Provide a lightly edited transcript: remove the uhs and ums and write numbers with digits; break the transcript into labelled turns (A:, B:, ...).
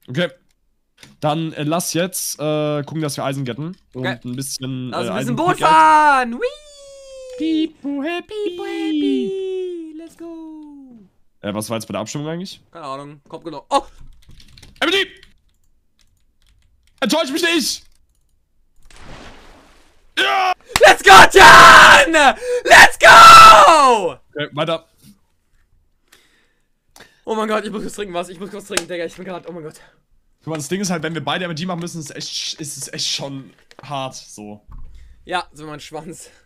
A: Okay. Dann lass jetzt gucken, dass wir Eisen getten.
B: Okay.
A: Und ein bisschen.
B: Lass ein bisschen Boot fahren! Whee!
A: Pipo happy.
B: Pipo happy! Let's go!
A: Was war jetzt bei der Abstimmung eigentlich?
B: Keine Ahnung. Kommt genau. Oh!
A: Emily! Enttäusch mich nicht! Ja!
B: Let's go, Jan! Let's go!
A: Okay, weiter.
B: Oh mein Gott, ich muss kurz trinken, was? Ich muss kurz trinken, Digga. Ich bin gerade. Oh mein Gott.
A: Guck mal, das Ding ist halt, wenn wir beide MG machen müssen, ist es echt schon hart, so.
B: Ja, so mein Schwanz.